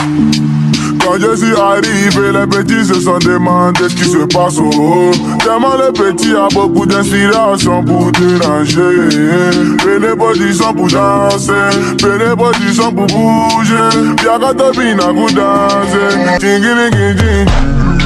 Quand je suis arrivé, les petits se sont demandé ce qui se passe au haut. Tellement le petit a beaucoup d'inspiration pour déranger. Benebody sont pour danser, Benebody sont pour bouger. Biakata bina pour danser. Tingi